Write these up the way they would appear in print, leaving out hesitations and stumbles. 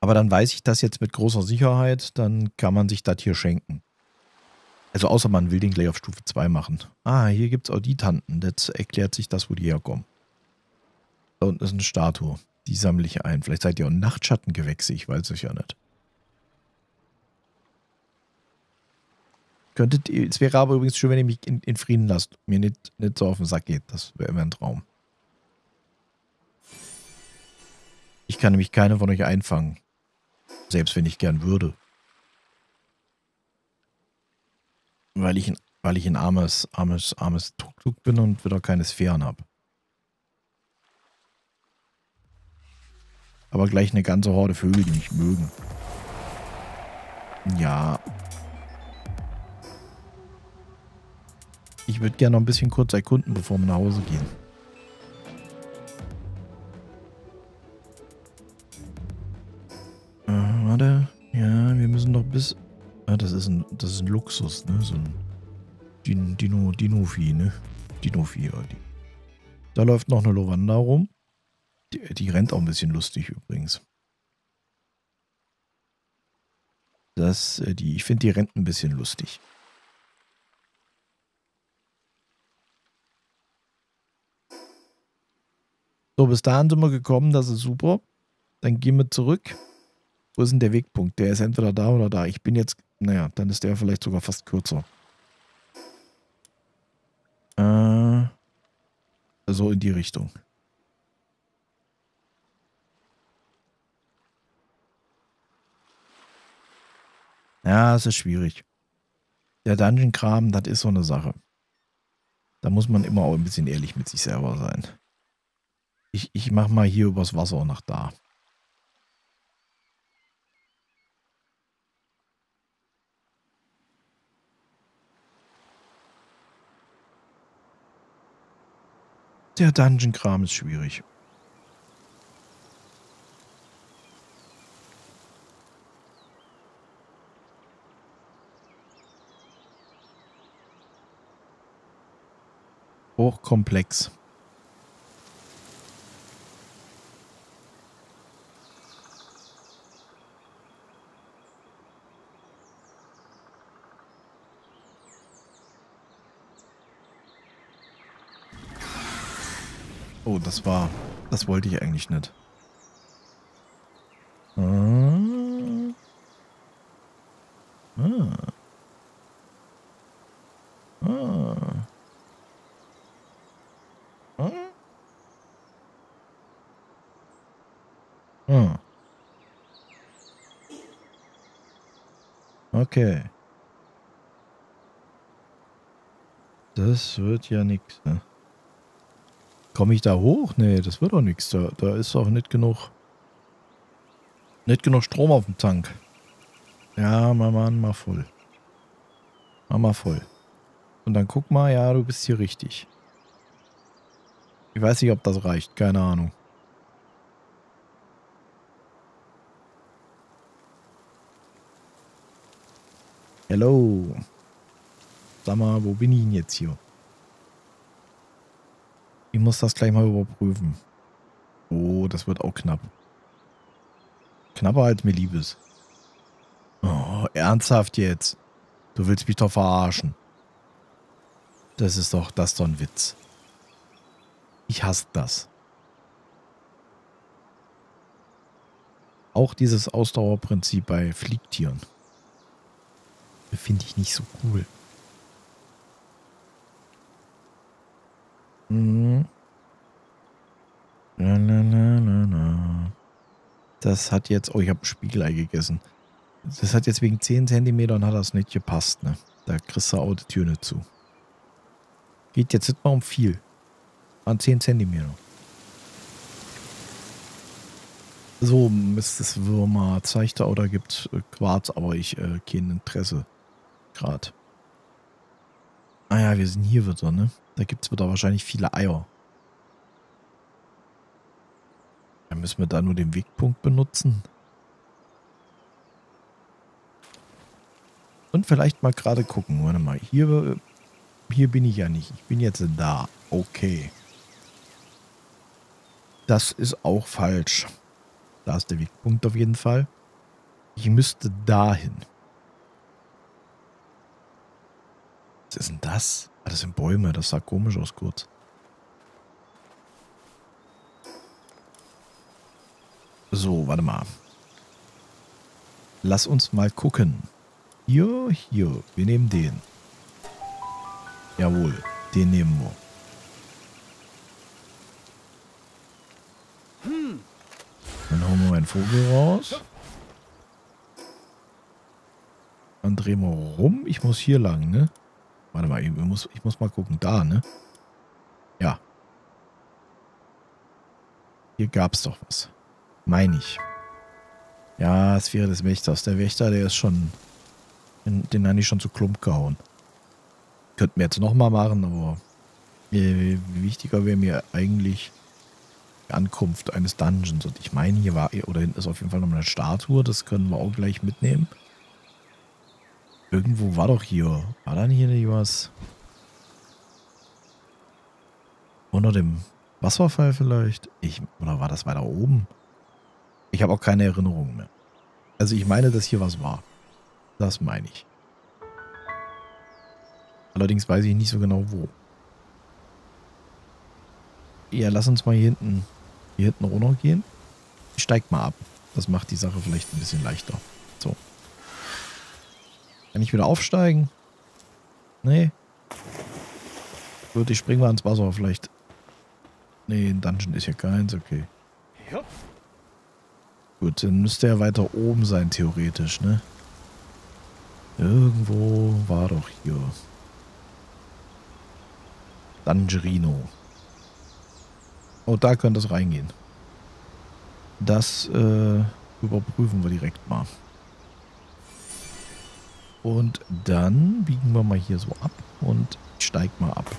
Aber dann weiß ich das jetzt mit großer Sicherheit, dann kann man sich das hier schenken. Also außer man will den gleich auf Stufe 2 machen. Ah, hier gibt es Auditanten. Das erklärt sich das, wo die herkommen. Da unten ist eine Statue. Die sammle ich ein. Vielleicht seid ihr auch Nachtschattengewächse, ich weiß es ja nicht. Könntet ihr, es wäre aber übrigens schön, wenn ihr mich in Frieden lasst. Mir nicht so auf den Sack geht. Das wäre immer ein Traum. Ich kann nämlich keine von euch einfangen. Selbst wenn ich gern würde. Weil ich ein armes Tuk-Tuk bin und wieder keine Sphären habe. Aber gleich eine ganze Horde Vögel, die mich mögen. Ja. Ich würde gerne noch ein bisschen kurz erkunden, bevor wir nach Hause gehen. Warte. Ja, wir müssen noch bis... Ah, das ist ein Luxus, ne? So ein Dino-Vieh, ne? Dino-Vieh, ja. Da läuft noch eine Lavanda rum. Die rennt auch ein bisschen lustig übrigens. Ich finde, die rennt ein bisschen lustig. So, bis dahin sind wir gekommen, das ist super. Dann gehen wir zurück. Wo ist denn der Wegpunkt? Der ist entweder da oder da. Ich bin jetzt, naja, dann ist der vielleicht sogar fast kürzer. So in die Richtung. Ja, es ist schwierig. Der Dungeon-Kram, das ist so eine Sache. Da muss man immer auch ein bisschen ehrlich mit sich selber sein. Ich mach mal hier übers Wasser nach da. Der Dungeon-Kram ist schwierig. Hochkomplex. Oh, das wollte ich eigentlich nicht. Ah. Ah. Ah. Ah. Ah. Okay. Das wird ja nix, ne? Komme ich da hoch? Nee, das wird doch nix. Da ist auch nicht genug Strom auf dem Tank. Ja, mal voll. Mal voll. Und dann guck mal, ja, du bist hier richtig. Ich weiß nicht, ob das reicht. Keine Ahnung. Hello. Sag mal, wo bin ich denn jetzt hier? Ich muss das gleich mal überprüfen. Oh, das wird auch knapp. Knapper als mir lieb ist. Oh, ernsthaft jetzt? Du willst mich doch verarschen. Das ist doch ein Witz. Ich hasse das. Auch dieses Ausdauerprinzip bei Fliegtieren. Finde ich nicht so cool. Das hat jetzt... Oh, ich habe ein Spiegelei gegessen. Das hat jetzt wegen 10 cm hat das nicht gepasst, ne? Da kriegst du auch die Tür nicht zu. Geht jetzt nicht mal um viel. An 10 cm. So, Mrs. Würmer, zeigt da oder gibt Quarz, aber ich kein Interesse. Gerade. Ah ja, wir sind hier wieder, ne? Da gibt es wieder wahrscheinlich viele Eier. Dann müssen wir da nur den Wegpunkt benutzen. Und vielleicht mal gerade gucken. Warte mal, hier bin ich ja nicht. Ich bin jetzt da. Okay. Das ist auch falsch. Da ist der Wegpunkt auf jeden Fall. Ich müsste dahin. Was ist denn das? Ah, das sind Bäume. Das sah komisch aus kurz. So, warte mal. Lass uns mal gucken. Hier. Wir nehmen den. Jawohl, den nehmen wir. Dann hauen wir meinen Vogel raus. Dann drehen wir rum. Ich muss hier lang, ne? Warte mal, ich muss mal gucken. Da, ne? Ja. Hier gab es doch was. Meine ich. Ja, es wäre des Wächters. Der Wächter, der ist schon... Den habe ich schon zu Klump gehauen. Könnten wir jetzt nochmal machen, aber... wichtiger wäre mir eigentlich... die Ankunft eines Dungeons. Und ich meine, hier war... Oder hinten ist auf jeden Fall noch eine Statue. Das können wir auch gleich mitnehmen. Irgendwo war doch hier. War da hier nicht was? Unter dem Wasserfall vielleicht? Oder war das weiter oben? Ich habe auch keine Erinnerung mehr. Also ich meine, dass hier was war. Das meine ich. Allerdings weiß ich nicht so genau wo. Ja, lass uns mal hier hinten runter gehen. Ich steig mal ab. Das macht die Sache vielleicht ein bisschen leichter. So. Kann ich wieder aufsteigen? Nee. Gut, ich spring mal ins Wasser vielleicht. Nee, ein Dungeon ist ja keins, okay. Gut, dann müsste er weiter oben sein, theoretisch, ne? Irgendwo war doch hier. Dungerino. Oh, da könnte es reingehen. Das überprüfen wir direkt mal. Und dann biegen wir mal hier so ab und ich steig mal ab.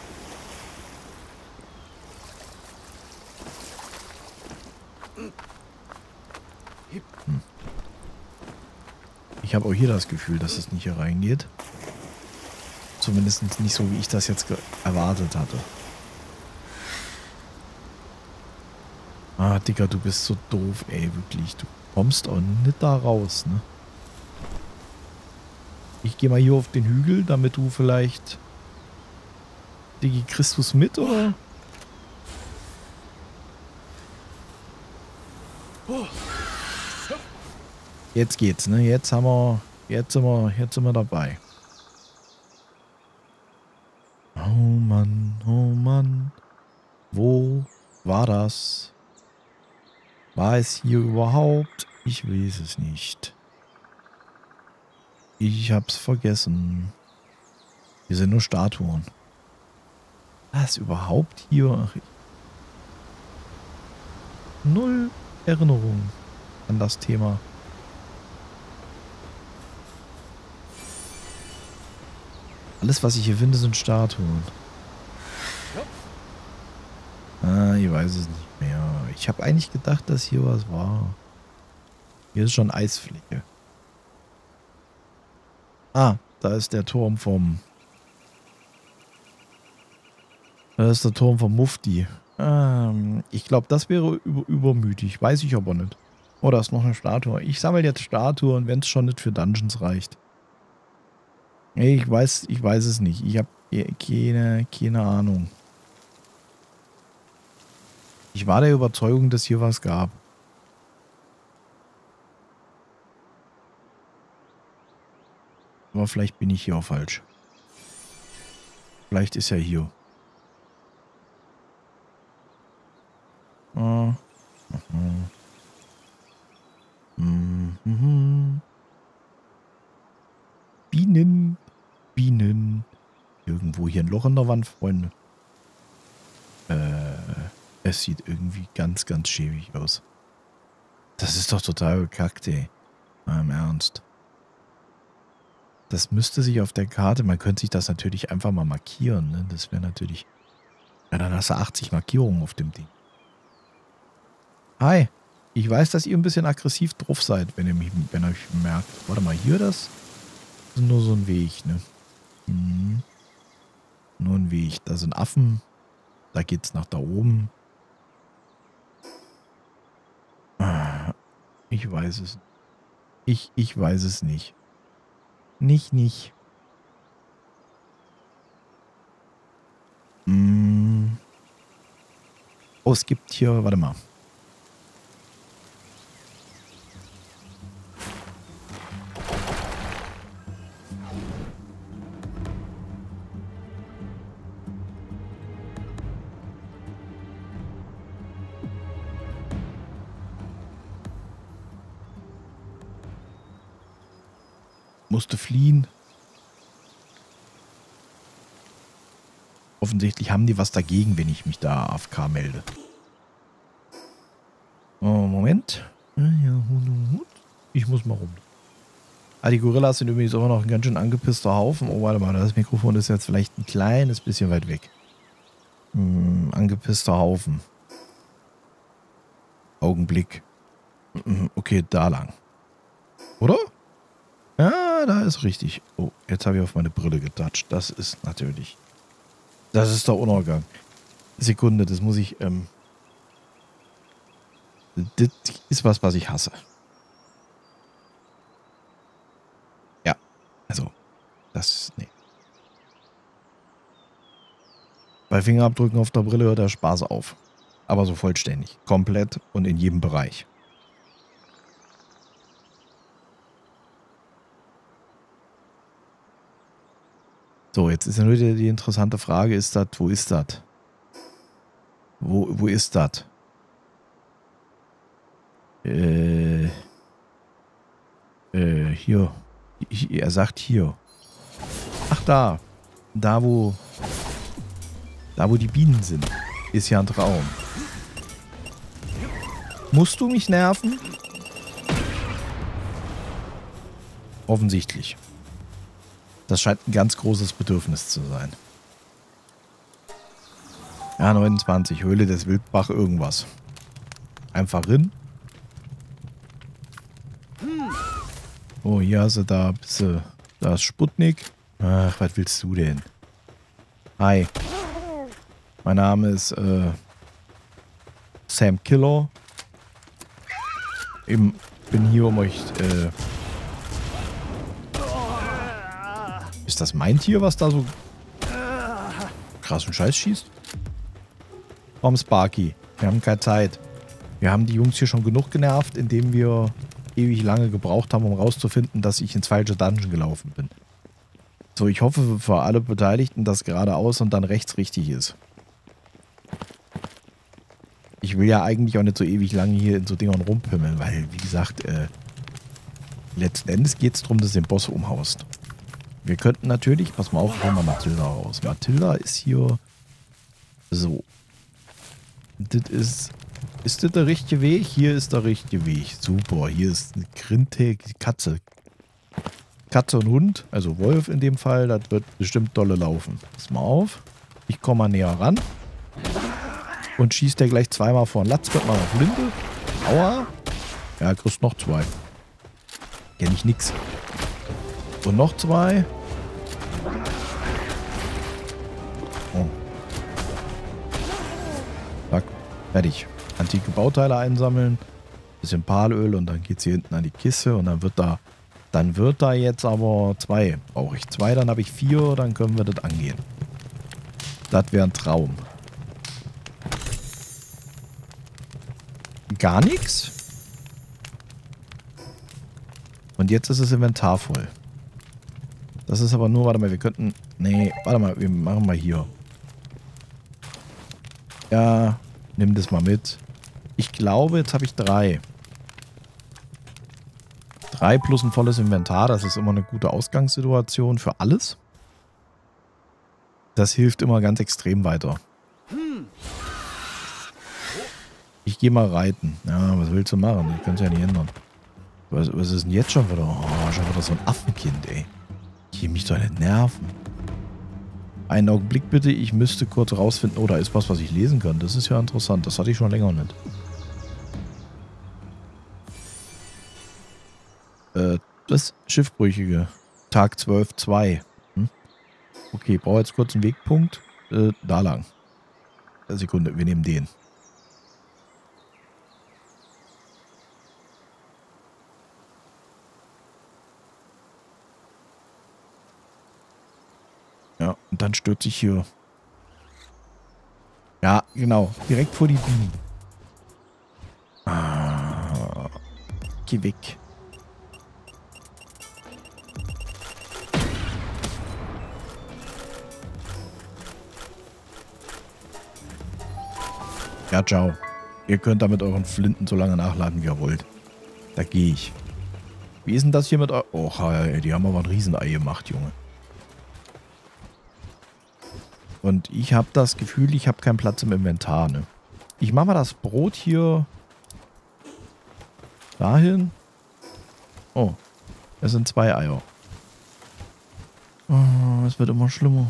Ich habe auch hier das Gefühl, dass es nicht hier reingeht. Zumindest nicht so, wie ich das jetzt erwartet hatte. Ah, Digga, du bist so doof, ey, wirklich. Du kommst auch nicht da raus, ne? Ich gehe mal hier auf den Hügel, damit du vielleicht... Digi, kriegst du's mit, oder? Jetzt geht's, ne? Jetzt sind wir dabei. Oh Mann, oh Mann. Wo war das? War es hier überhaupt? Ich weiß es nicht. Ich hab's vergessen. Hier sind nur Statuen. Was überhaupt hier? Null Erinnerung an das Thema. Alles, was ich hier finde, sind Statuen. Ah, ich weiß es nicht mehr. Ich habe eigentlich gedacht, dass hier was war. Hier ist schon Eisfläche. Ah, da ist der Turm vom... Da ist der Turm vom Mufti. Ich glaube, das wäre übermütig. Weiß ich aber nicht. Oh, da ist noch eine Statue. Ich sammle jetzt Statuen, wenn es schon nicht für Dungeons reicht. Ich weiß es nicht. Ich habe keine Ahnung. Ich war der Überzeugung, dass hier was gab. Aber vielleicht bin ich hier auch falsch. Vielleicht ist er hier. Ah. Bienen. Bienen. Irgendwo hier ein Loch in der Wand, Freunde. Es sieht irgendwie ganz, ganz schäbig aus. Das ist doch total bekackt, ey. Mal im Ernst. Das müsste sich auf der Karte, man könnte sich das natürlich einfach mal markieren, ne? Das wäre natürlich... Ja, dann hast du 80 Markierungen auf dem Ding. Hi. Ich weiß, dass ihr ein bisschen aggressiv drauf seid, wenn ihr euch merkt. Warte mal, hier das ist nur so ein Weg, ne? Mhm. Nur ein Weg. Da sind Affen. Da geht's nach da oben. Ich weiß es. Ich weiß es nicht. Nicht. Mm. Oh, es gibt hier, warte mal. Musste fliehen. Offensichtlich haben die was dagegen, wenn ich mich da AFK melde. Oh, Moment. Ich muss mal rum. Ah, die Gorillas sind übrigens immer noch ein ganz schön angepisster Haufen. Oh, warte mal, das Mikrofon ist jetzt vielleicht ein kleines bisschen weit weg. Angepisster Haufen. Augenblick. Okay, da lang. Oder? Ja, da ist richtig. Oh, jetzt habe ich auf meine Brille getatscht. Das ist natürlich... Das ist der Untergang. Sekunde, das muss ich... Das ist was ich hasse. Ja, also... Das... Nee. Bei Fingerabdrücken auf der Brille hört der Spaß auf. Aber so vollständig. Komplett und in jedem Bereich. So, jetzt ist ja nur die interessante Frage, wo ist das? Wo ist das? Hier. Er sagt hier. Ach, da. Da, wo die Bienen sind. Ist ja ein Traum. Musst du mich nerven? Offensichtlich. Das scheint ein ganz großes Bedürfnis zu sein. Ja, 29. Höhle des Wildbach irgendwas. Einfach hin. Oh, hier hast du da ist Sputnik. Ach, was willst du denn? Hi. Mein Name ist Sam Killer. Ich bin hier, um euch... Ist das mein Tier, was da so krassen Scheiß schießt? Komm, Sparky. Wir haben keine Zeit. Wir haben die Jungs hier schon genug genervt, indem wir ewig lange gebraucht haben, um rauszufinden, dass ich ins falsche Dungeon gelaufen bin. So, ich hoffe für alle Beteiligten, dass geradeaus und dann rechts richtig ist. Ich will ja eigentlich auch nicht so ewig lange hier in so Dingern rumpimmeln, weil, wie gesagt, letzten Endes geht es darum, dass du den Boss umhaust. Wir könnten natürlich, pass mal auf, holen wir Mathilda raus. Mathilda ist hier so. Ist das der richtige Weg? Hier ist der richtige Weg. Super, hier ist eine Grinte, Katze. Katze und Hund, also Wolf in dem Fall, das wird bestimmt dolle laufen. Pass mal auf. Ich komme mal näher ran. Und schießt der gleich zweimal vor den Latz, wird mal auf Blinde. Aua. Ja, kriegst noch zwei. Kenn ich nix. Und noch zwei. Oh. Zack. Fertig. Antike Bauteile einsammeln. Bisschen Palöl und dann geht's hier hinten an die Kiste und dann wird da jetzt aber 2. Brauche ich 2, dann habe ich 4, dann können wir das angehen. Das wäre ein Traum. Gar nichts. Und jetzt ist das Inventar voll. Das ist aber nur, warte mal, wir könnten... Nee, warte mal, wir machen mal hier. Ja, nimm das mal mit. Ich glaube, jetzt habe ich 3. 3 plus ein volles Inventar, das ist immer eine gute Ausgangssituation für alles. Das hilft immer ganz extrem weiter. Ich gehe mal reiten. Ja, was willst du machen? Ich kann es ja nicht ändern. Was ist denn jetzt schon wieder? Oh, schon wieder so ein Affenkind, ey. Ich will mich doch nicht nerven. Einen Augenblick bitte, ich müsste kurz rausfinden, oh, da ist was ich lesen kann. Das ist ja interessant, das hatte ich schon länger nicht. Das Schiffbrüchige. Tag 12.2. Okay, brauche jetzt kurz einen Wegpunkt. Da lang. Sekunde, wir nehmen den. Ja, und dann stürze ich hier. Ja, genau. Direkt vor die Bienen. Ah, geh weg. Ja, ciao. Ihr könnt damit euren Flinten so lange nachladen, wie ihr wollt. Da gehe ich. Wie ist denn das hier mit... Oh, die haben aber ein Riesenei gemacht, Junge. Und ich habe das Gefühl, ich habe keinen Platz im Inventar, ne? Ich mache mal das Brot hier dahin. Oh, es sind 2 Eier. Oh, es wird immer schlimmer.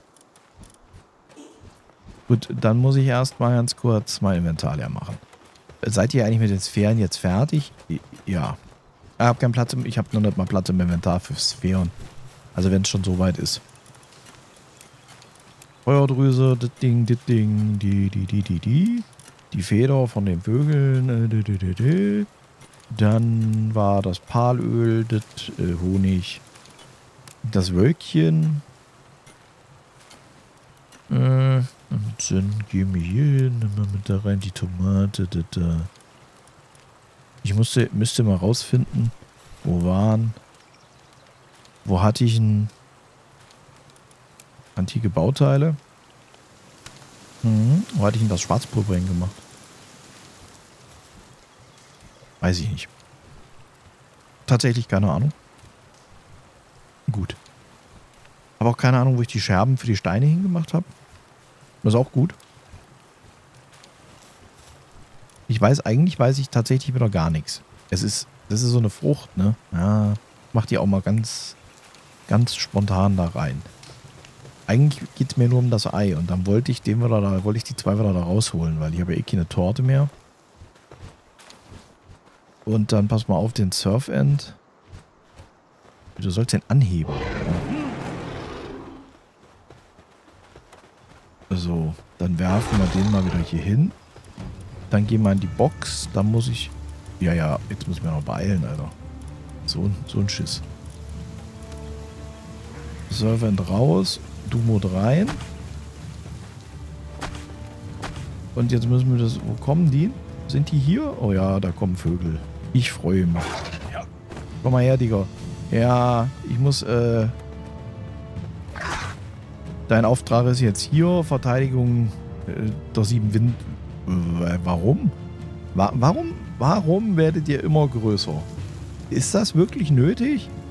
Gut, dann muss ich erstmal ganz kurz mein Inventar leer machen. Seid ihr eigentlich mit den Sphären jetzt fertig? Ja. Ich habe keinen Platz ich habe noch nicht mal Platz im Inventar für Sphären. Also wenn es schon so weit ist. Feuerdrüse, das Ding, die Feder von den Vögeln, dann war das Palöl, das Honig, das Wölkchen, dann gehen wir hier hin, nehmen wir mit da rein die Tomate, ich müsste mal rausfinden, wo hatte ich ein antike Bauteile. Wo hatte ich denn das Schwarzpulver hingemacht? Weiß ich nicht. Tatsächlich keine Ahnung. Gut. Aber auch keine Ahnung, wo ich die Scherben für die Steine hingemacht habe. Das ist auch gut. Eigentlich weiß ich tatsächlich wieder gar nichts. Das ist so eine Frucht, ne? Ja, mach die auch mal ganz, ganz spontan da rein. Eigentlich geht es mir nur um das Ei und dann wollte ich die 2 wieder da rausholen, weil ich habe ja eh keine Torte mehr. Und dann pass mal auf den Surf-End. Du sollst den anheben. So, dann werfen wir den mal wieder hier hin. Dann gehen wir in die Box. Dann muss ich... Ja, jetzt muss ich mir noch beeilen, Alter. So ein Schiss. Surf-End raus. Du-Mod rein. Und jetzt müssen wir das... Wo kommen die? Sind die hier? Oh ja, da kommen Vögel. Ich freue mich. Ja. Komm mal her, Digga. Ja, ich muss... Dein Auftrag ist jetzt hier. Verteidigung der 7 Wind... warum? Warum werdet ihr immer größer? Ist das wirklich nötig?